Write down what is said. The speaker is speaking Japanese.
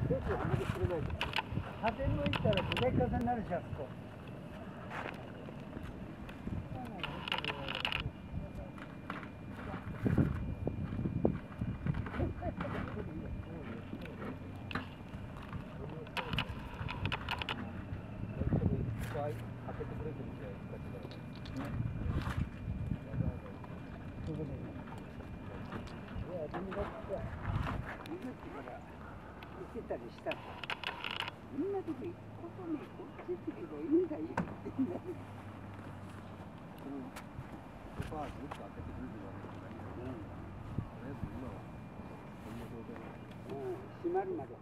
破天のいったら劣化になるしゃすと。たりしたらみんなで行くことね、こっちってけどいいんだよ、いいんだよ。ソファーずっと開けてくれるわけじゃないから、とりあえず今はこんな状態なんです。閉まるまで。